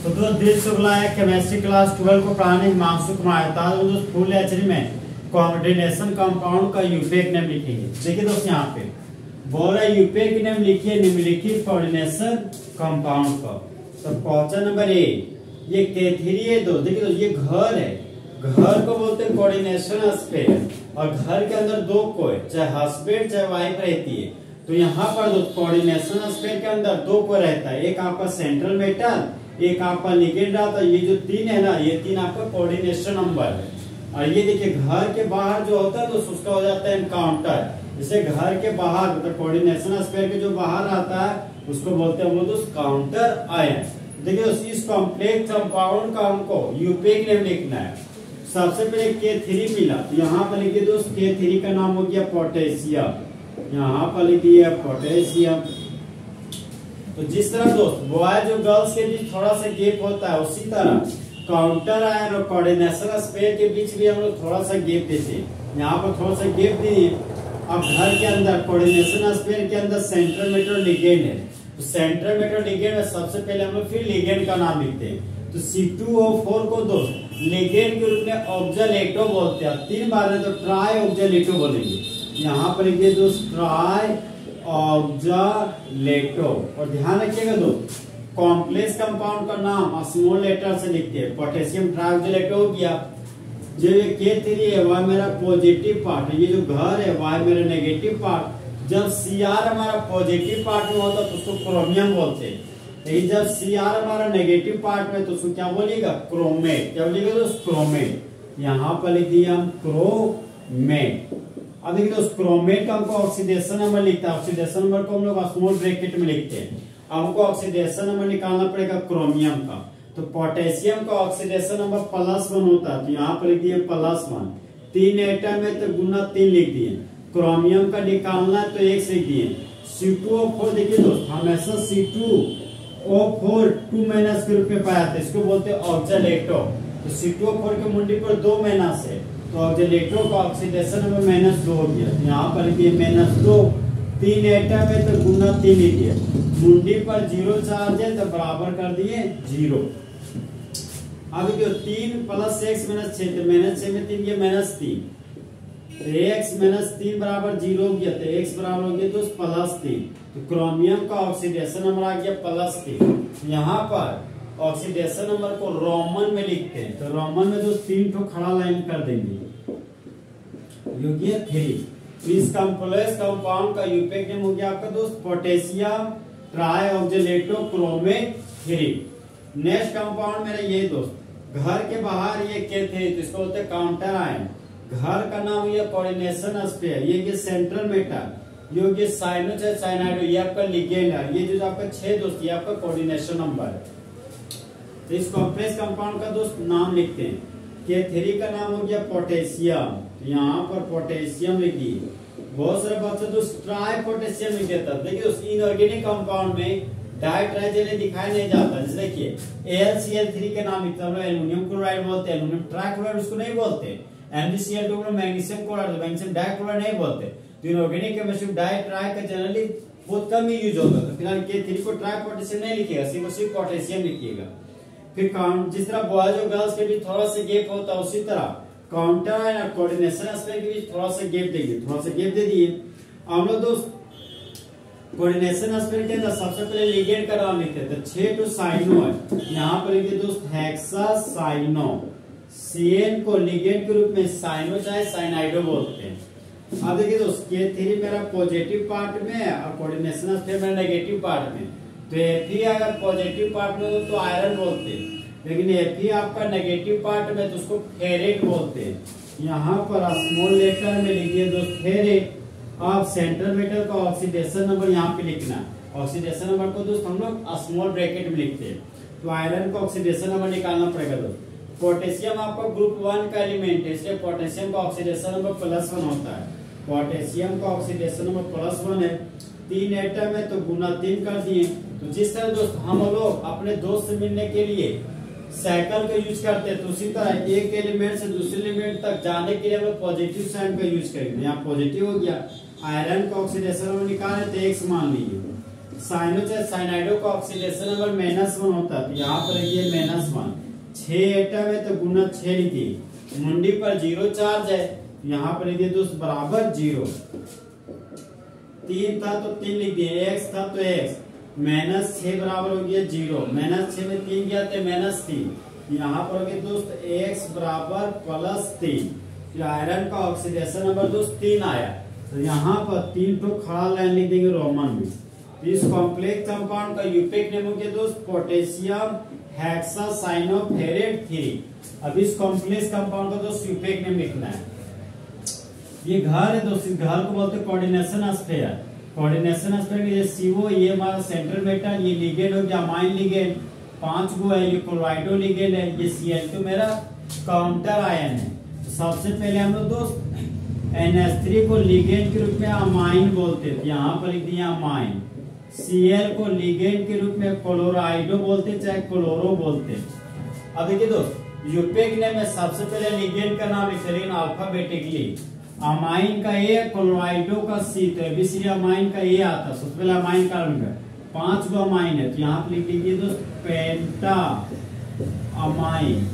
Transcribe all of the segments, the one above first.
तो दोस्त दिल शुक्ला है केमिस्ट्री क्लास 12 को पढ़ाने हिमांशु कुमार था। दोस्त फुल एचडी में कोऑर्डिनेशन कंपाउंड का यूपेक नेम लिखेंगे। देखिए दोस्त यहाँ पे बोल रहा है यूपेक नेम लिखिए निम्नलिखित कोऑर्डिनेशन कंपाउंड का। तो क्वेश्चन नंबर ए ये K3 है दोस्त। देखिए दोस्त ये घर है, घर को बोलते हैं कोऑर्डिनेशन स्फीयर और घर के अंदर दो कोई चाहे हस्बैंड चाहे वाइफ रहती है। तो यहाँ पर दोस्त कोऑर्डिनेशन स्फीयर के अंदर दो कोई रहता है, एक आपका सेंट्रल मेटल एक आपका लिगेंड रहता है। ये जो तीन है ना ये तीन आपका कोऑर्डिनेशन नंबर है। और ये देखिए घर के बाहर जो होता है तो उसका हो जाता है एनकाउंटर। जैसे घर के बाहर मतलब कोऑर्डिनेशन स्फीयर के जो बाहर आता है उसको बोलते हैं वो दोस्त काउंटर आयन। देखिए इस कॉम्प्लेक्स कंपाउंड का हमको यूपेक नेम लिखना है। सबसे पहले K3 मिला तो यहाँ पर लिखिए दोस्त K3 का नाम हो गया पोटेशियम। यहाँ पर लिखिए पोटेशियम। तो जिस तरह दोस्त बॉय जो गर्ल्स के बीच थोड़ा सा गैप होता है उसी तरह काउंटर आयन और कोऑर्डिनेशन स्फीयर के बीच भी हम लोग थोड़ा सा गैप देते हैं। यहाँ पर थोड़ा सा गैप दिए। अब घर के अंदर कोऑर्डिनेशन स्फीयर के अंदर सेंट्रल मेटल लिगेंड है। तो सेंट्रल मेटल लिगेंड में सबसे पहले हम लोग फिर लिगेंड का नाम लिखते हैं। तो C2O4 को दोस्त लिगेंड के रूप में ऑक्जेलेटो बोलते हैं। तीन बार है तो ट्राई ऑक्जेलेटो बोलेंगे। यहाँ पर लिखिए दोस्त ट्राई ऑक्जेलेटो। और ध्यान रखिएगा दोस्त कॉम्प्लेक्स कंपाउंड का नाम स्मॉल लेटर से लिखते हैं। पोटेशियम ट्राइऑक्जेलेटो हो गया। जो ये K3 है वह मेरा पॉजिटिव पार्ट है, ये जो घर है वह मेरा नेगेटिव पार्ट। जब Cr हमारा पॉजिटिव पार्ट में होता है तो उसको क्रोमियम बोलते हैं। लेकिन जब Cr हमारा नेगेटिव पार्ट में तो उसको क्या बोलिएगा क्रोमेट। क्या बोलिएगा दोस्त क्रोमेट। यहाँ पर लिख दिया हम क्रोमेट। अब देखिए दोस्त क्रोमेट का हमको ऑक्सीडेशन नंबर लिखता है। ऑक्सीडेशन नंबर को हम लोग स्मॉल ब्रैकेट में लिखते हैं। हमको ऑक्सीडेशन नंबर निकालना पड़ेगा क्रोमियम का। तो पोटेशियम का ऑक्सीडेशन नंबर +1 होता है तो यहाँ पर लिख दिए +1। 3 एटम में तो गुना 3 लिख दिए। क्रोमियम का निकालना है तो 1 लिख दिए। C2O4 देखिए दोस्त हमेशा C2O4 2- के रूप में पाया जाता है, इसको बोलते हैं ऑक्जेलेटो। तो C2O4 के मुंडी पर 2 माइनस है तो ऑक्जेलेटो का ऑक्सीडेशन नंबर -2 हो गया। यहाँ पर लिखिए -2। 3 एटम है तो गुना 3 लिखिए। मुंडी पर 0 चार्ज है तो बराबर कर दिए 0। अब जो 3 + x - 6 तो -6 में 3 ये -3 तो x - 3 बराबर 0 हो गया तो x बराबर हो गया तो +3। तो क्रोमियम का ऑक्सीडेशन नंबर आ गया +3। यहाँ पर ऑक्सीडेशन नंबर को रोमन में लिखते हैं। तो रोमन में जो 3 ठो खड़ा लाइन कर देंगे यो गया 3। इस कॉम्प्लेक्स कंपाउंड का यूपेक नेम हो गया आपका दोस्त potassium trioxalato chromate 3। Next compound मेरा ये दोस्त घर के बाहर ये K3 तो इसको बोलते हैं काउंटर आयन। घर का नाम ये कोऑर्डिनेशन स्फीयर, ये सेंट्रल मेटल, ये साइनो चाहे साइनाइड ये आपका लिगेंड है। ये जो आपका 6 दोस्त ये आपका कोऑर्डिनेशन नंबर है। तो इस कॉम्प्लेक्स कंपाउंड का दोस्त नाम लिखते हैं। K3 का नाम हो गया पोटेशियम। यहाँ पर पोटेशियम लिखिए। बहुत सारे बच्चे दोस्त ट्राई पोटेशियम लिख देता है। देखिए उस इनऑर्गेनिक कंपाउंड में डाइट्राइजेल दिखाई नहीं जाता। जैसे देखिए AlCl3 के नाम लिखता है एल्युमिनियम क्लोराइड बोलते हैं, एल्युमिनियम ट्राइक्लोराइड उसको नहीं बोलते। MgCl2 को मैग्नीशियम क्लोराइड मैग्नीशियम डाइक्लोराइड नहीं बोलते। तो इनऑर्गेनिक केमिस्ट्री डाई ट्राई का जनरली बहुत कम ही यूज होता है। फिलहाल K3 को ट्राई पोटेशियम नहीं लिखिएगा, सिर्फ पोटेशियम लिखिएगा। फिर जिस तरह बॉयज और गर्ल्स के बीच थोड़ा सा गैप होता है उसी तरह काउंटर एंड कोऑर्डिनेशन स्फीयर के बीच थोड़ा सा गैप देंगे। थोड़ा सा गैप दे दिए। हम लोग दोस्त कोऑर्डिनेशन स्फीयर के अंदर सबसे पहले लिगेंड का नाम लिखते हैं। तो 6 तो साइनो है। यहाँ पर लिखिए दोस्त हेक्सासाइनो। CN को लिगेंड के रूप में साइनो चाहे साइनाइडो बोलते हैं। अब देखिए दोस्त K3 मेरा पॉजिटिव पार्ट में और कोऑर्डिनेशन स्फीयर मेरा नेगेटिव पार्ट में। तो Fe अगर पॉजिटिव पार्ट में हो तो आयरन बोलते हैं, लेकिन Fe आपका नेगेटिव पार्ट में तो उसको फेरेट बोलते हैं। यहाँ पर स्मॉल लेटर में लिखिए दोस्त फेरेट। आप सेंट्रल मेटल का ऑक्सीडेशन नंबर यहाँ पे लिखना। ऑक्सीडेशन नंबर को दोस्त हम लोग स्मॉल ब्रैकेट में लिखते हैं। तो आयरन का ऑक्सीडेशन नंबर निकालना पड़ेगा दोस्त। पोटेशियम आपका ग्रुप 1 का एलिमेंट है इसलिए पोटेशियम का ऑक्सीडेशन नंबर +1 होता है। पोटेशियम का ऑक्सीडेशन नंबर +1 है। 3 एटम है तो गुना 3 कर दिए। तो जिस तरह दोस्त हम लोग अपने दोस्त से मिलने के लिए साइकिल का यूज करते हैं तो उसी तरह एक एलिमेंट से दूसरे एलिमेंट तक जाने के लिए हम लोग पॉजिटिव साइन का यूज करेंगे। यहाँ पॉजिटिव हो गया। आयरन का ऑक्सीडेशन नंबर निकाले तो x मान लीजिए। साइनाइडो का ऑक्सीडेशन नंबर -1 होता है, तो यहाँ पर ये -1, 6 एटम है तो गुना 6 लिखिए। मुंडी पर 0 चार्ज है, यहाँ पर लिखिए दोस्त बराबर 0। 3 था तो 3 लिख दिए, x था तो x, -6 बराबर हो गया 0, -6 में 3 गया तो -3, यहाँ पर हो गया दोस्त x बराबर +3। आयरन का ऑक्सीडेशन नंबर दोस्त 3 आया, तो यहाँ पर 3 तो खड़ा लाइन लिख देंगे रोमन में। इस कॉम्प्लेक्स कंपाउंड का यूपिक नेम हो गया दोस्त पोटेशियम हेक्सासाइनोफेरेट 3। अब इस कॉम्प्लेक्स कंपाउंड का दोस्त यूपिक नेम लिखना है। ये घर है दोस्त, इस घर को बोलते हैं कोऑर्डिनेशन स्फीयर। कोऑर्डिनेशन स्फीयर में ये CO, ये हमारा सेंट्रल मेटल, ये लिगेंड हो गया अमाइन लिगेंड, 5 गो है, ये क्लोराइडो लिगेंड है, ये Cl2 मेरा काउंटर आयन है। तो सबसे पहले हम लोग दोस्त NH3 को लिगेंड के रूप में अमाइन बोलते थे, यहाँ पर लिख दिया अमाइन। Cl को लिगेंड के रूप में क्लोराइडो बोलते चाहे क्लोरो बोलते। अब देखिए दोस्त यूपिक नेम में सबसे पहले लिगेंड का नाम लिखते, लेकिन अल्फाबेटिकली अमाइन का ए, क्लोराइडो का C, तो एबीसीडी अमाइन का ए आता है। सबसे पहले अमाइन का 5 गो अमाइन है, तो यहाँ पर लिख लीजिए दोस्त पेंटा अमाइन।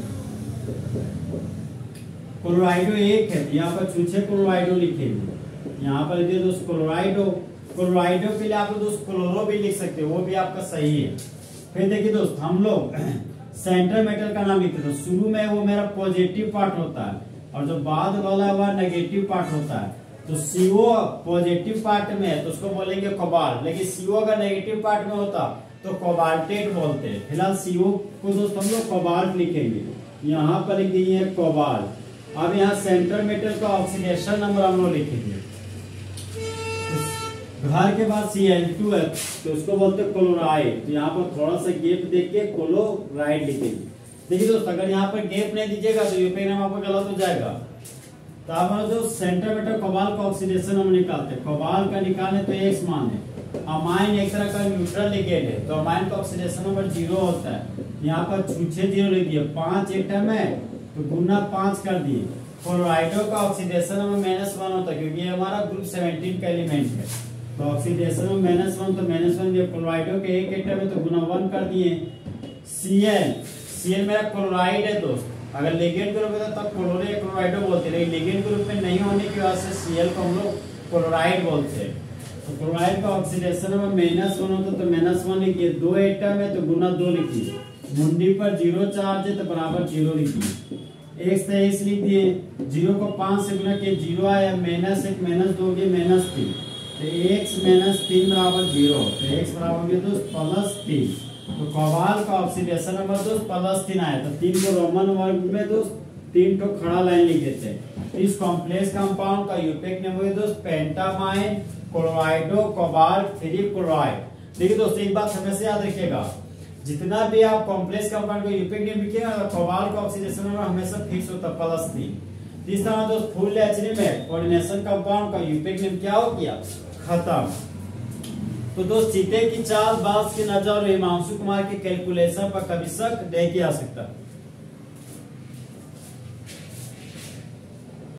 क्लोराइडो 1 है, तो यहाँ पर छूछे क्लोराइडो लिखेंगे, यहाँ पर लिखिए दोस्त क्लोराइडो। क्लोराइडो के लिए आप दोस्त क्लोरो भी लिख सकते हो, वो भी आपका सही है। फिर देखिए दोस्त हम लोग सेंट्रल मेटल का नाम लिखते थे, शुरू में वो मेरा पॉजिटिव पार्ट होता है और जो बाद वाला हुआ नेगेटिव पार्ट होता है। तो CO पॉजिटिव पार्ट में है तो उसको बोलेंगे कोबाल्ट, लेकिन CO अगर नेगेटिव पार्ट में होता तो कोबाल्टेट बोलते हैं। फिलहाल CO को दोस्त हम लोग कोबाल्ट लिखेंगे, यहाँ पर लिख दिए कोबाल्ट। अब यहाँ सेंट्रल मेटल का ऑक्सीडेशन नंबर हम लोग लिखेंगे। घर के बाद Cl2 है तो उसको बोलते हैं क्लोराइड, तो यहाँ पर थोड़ा सा गेप देख के क्लोराइड लिखेंगे। देखिए दोस्त अगर यहाँ पर गेप नहीं दीजिएगा तो यूपिक नेम आपका गलत हो जाएगा। तो आप जो सेंट्रल मेटल कोबाल्ट का ऑक्सीडेशन हम निकालते हैं, कोबाल्ट का निकाले तो X मान है। अमाइन एक तरह का न्यूट्रल लिगेंड है, तो अमाइन का ऑक्सीडेशन नंबर 0 होता है, यहाँ पर छूछे 0 लिख दिए। 5 एटम है तो गुना 5 कर दिए। क्लोराइडो का ऑक्सीडेशन नंबर -1 होता है, क्योंकि ये हमारा ग्रुप 17 का एलिमेंट है, तो ऑक्सीडेशन में -1 तो -1 दिए। क्लोराइडो के 1 एटम है तो गुना 1 कर दिए। Cl मेरा क्लोराइड है दोस्त, अगर लिगेंड के रूप में तब क्लोरो या क्लोराइडो बोलते हैं, लेकिन लिगेंड के रूप में नहीं होने की वजह से Cl को हम लोग क्लोराइड बोलते हैं। तो क्लोराइड का ऑक्सीडेशन में -1 होता तो -1 लिखिए। 2 एटम है तो गुना 2 लिखिए। मुंडी पर 0 चार्ज है तो बराबर 0 लिखिए। x से x लिख दिए, 0 को 5 से गुना किए 0 आया, -1 -2 के -3, तो x -3 बराबर 0, तो x बराबर हो गया दोस्त +3। तो कोबाल्ट का ऑक्सीडेशन नंबर दोस्त +3 आया, तो 3 को रोमन वर्ग में दोस्त 3 तो खड़ा लाइन लिख देते हैं। इस कॉम्प्लेक्स कंपाउंड का यूपिक नेम है दोस्त पेंटामाइन क्लोराइडो कोबाल्ट 3 क्लोराइड। देखिए दोस्त एक बात हमेशा याद रखिएगा, जितना भी आप कॉम्प्लेक्स कंपाउंड का यूपिक नेम लिखिएगा कोबाल्ट का ऑक्सीडेशन नंबर हमेशा फिक्स होता है +3। इस तरह दोस्त फुल एचडी में कोऑर्डिनेशन कंपाउंड का यूपिक नेम क्या हो गया, खत्म। तो दोस्त चीते की चाल, बास की नजर और हिमांशु कुमार की कैलकुलेशन पर कभी शक नहीं किया सकता।